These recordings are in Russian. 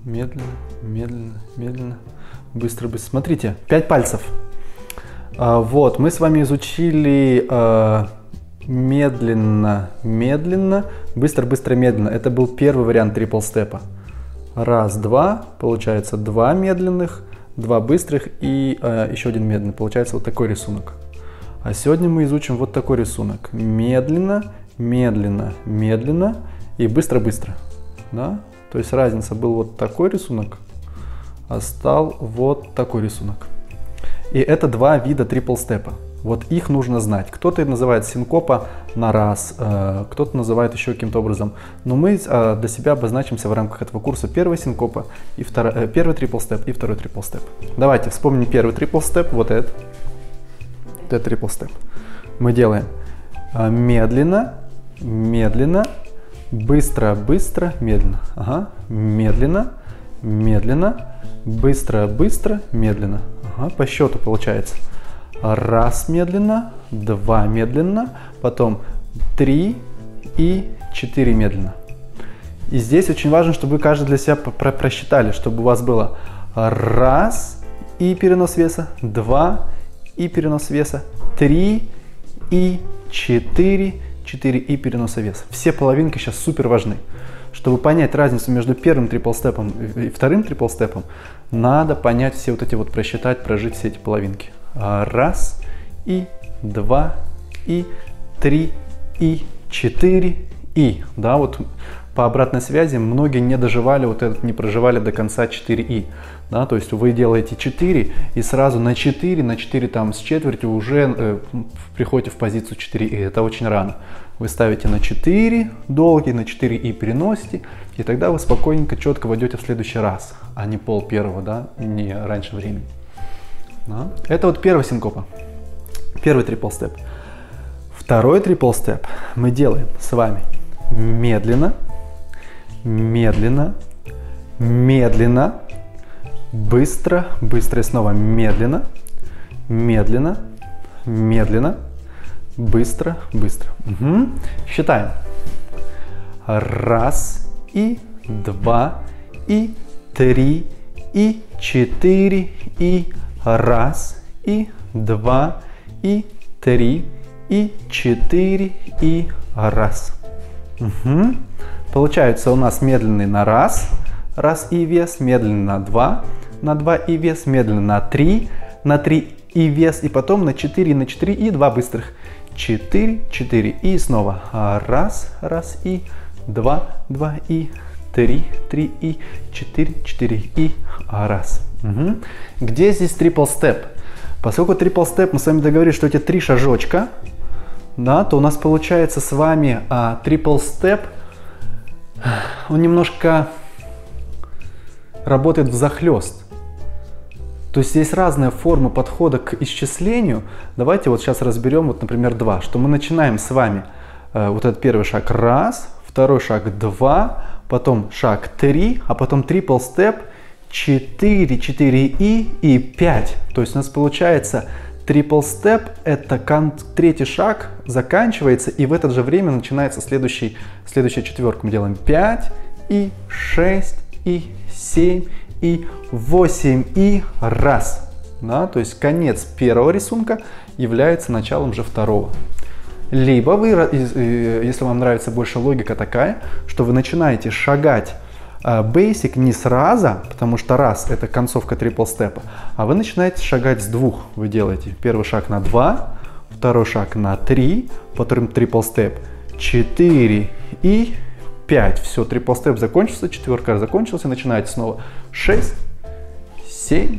медленно, медленно, медленно, быстро, быстро. Смотрите, 5 пальцев. Вот, мы с вами изучили медленно, медленно, быстро, быстро, медленно. Это был первый вариант трипл-степа. Раз, два, получается 2 медленных, 2 быстрых и еще один медленный. Получается вот такой рисунок. А сегодня мы изучим вот такой рисунок. Медленно, медленно, медленно и быстро, быстро. Да? То есть разница был вот такой рисунок, а стал вот такой рисунок. И это 2 вида трипл-степа. Вот их нужно знать. Кто-то называет синкопа на раз, кто-то называет еще каким-то образом. Но мы для себя обозначимся в рамках этого курса первый синкопа, и первый трипл-степ и второй трипл-степ. Давайте вспомним первый трипл-степ, вот этот. Вот этот трипл-степ. Мы делаем медленно, медленно, быстро, быстро, медленно. Ага. Медленно, медленно, быстро, быстро, медленно. Ага. По счету получается. Раз медленно, 2 медленно, потом 3 и 4 медленно. И здесь очень важно, чтобы вы каждый для себя просчитали, чтобы у вас было раз и перенос веса, 2 и перенос веса, 3 и 4, 4 и переноса веса. Все половинки сейчас супер важны. Чтобы понять разницу между первым трипл-степом и вторым трипл-степом, надо понять все вот эти вот, просчитать, прожить все эти половинки. Раз, и 2, и 3, и 4, и. Да, вот по обратной связи многие не доживали, вот этот, не проживали до конца 4 и. Да, то есть вы делаете 4 и сразу на 4 там с четвертью уже приходите в позицию 4 и. Это очень рано. Вы ставите на 4 долгий, на 4 и переносите, и тогда вы спокойненько, четко войдете в следующий раз, а не пол первого, да, не раньше времени. Да. Это вот первый синкопа, первый трипл-степ. Второй трипл-степ мы делаем с вами медленно, медленно, медленно, быстро, быстро и снова медленно, медленно, медленно, быстро, быстро. Угу. Считаем. Раз, и 2, и 3, и 4, и раз, и 2, и 3, и 4, и раз. Угу. Получается у нас медленный на раз, раз и вес, медленный на 2 и вес, медленный на 3 и вес, и потом на 4 и 2 быстрых. 4, 4 и снова раз, раз и 2, 2 и 3, 3 и 4, 4 и раз. Угу. Где здесь трипл-степ? Поскольку трипл-степ, мы с вами договорились, что эти 3 шажочка, да, то у нас получается с вами трипл-степ, он немножко работает взахлёст. То есть есть разные формы подхода к исчислению. Давайте вот сейчас разберем, вот, например, 2, что мы начинаем с вами вот этот первый шаг раз, второй шаг 2, потом шаг 3, а потом трипл-степ 4, 4 и 5. То есть у нас получается трипл-степ, это третий шаг заканчивается, и в это же время начинается следующая четверка. Мы делаем 5 и 6 и 7 и 8 и раз. Да, то есть конец первого рисунка является началом же второго. Либо вы, если вам нравится больше логика такая, что вы начинаете шагать basic не с раза, потому что раз это концовка трипл-степа, а вы начинаете шагать с 2. Вы делаете первый шаг на 2, второй шаг на 3, потом трипл-степ 4 и 5. Все, трипл-степ закончился, четверка закончился, начинаете снова 6, 7,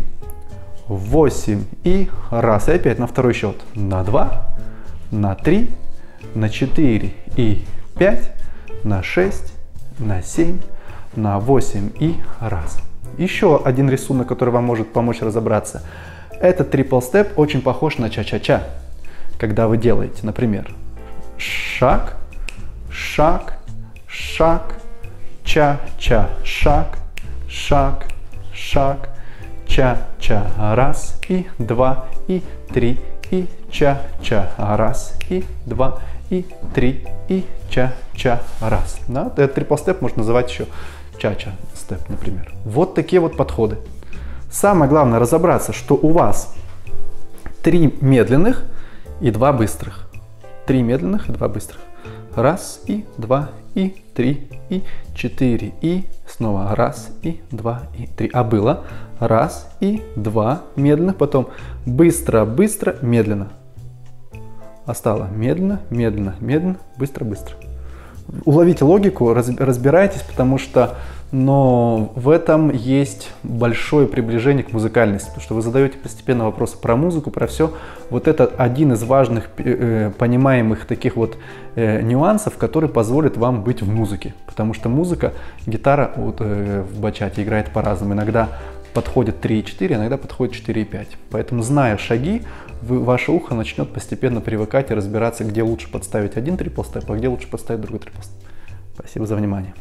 8 и раз. И опять на второй счет на 2, на 3, на 4 и 5, на 6, на 7, на 8 и раз. Еще один рисунок, который вам может помочь разобраться. Этот трипл-степ очень похож на ча-ча-ча. Когда вы делаете, например, шаг, шаг, шаг, ча-ча, шаг, шаг, шаг, ча-ча, раз и 2 и 3 и ча-ча, раз и 2 и 3 и ча-ча, раз. Да? Этот трипл-степ можно называть еще ча-ча степ, например. Вот такие вот подходы. Самое главное разобраться, что у вас 3 медленных и 2 быстрых. 3 медленных и 2 быстрых. Раз, и 2, и 3, и 4, и снова раз, и 2, и 3. А было раз, и 2 медленных, потом быстро, быстро, медленно. А стало медленно, медленно, медленно, быстро, быстро. Уловите логику, разбирайтесь, потому что в этом есть большое приближение к музыкальности, потому что вы задаете постепенно вопросы про музыку, про все. Вот это один из важных понимаемых таких вот нюансов, который позволит вам быть в музыке, потому что музыка, гитара вот, в бачате играет по-разному. Иногда подходит 3,4, иногда подходит 4,5. Поэтому, зная шаги, ваше ухо начнет постепенно привыкать и разбираться, где лучше подставить один трипл-степ, а где лучше подставить другой трипл-степ. Спасибо за внимание.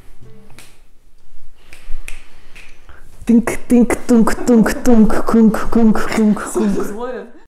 Тынк-тынк-тунк-тунк-тунк-кунк-кунк-кунк.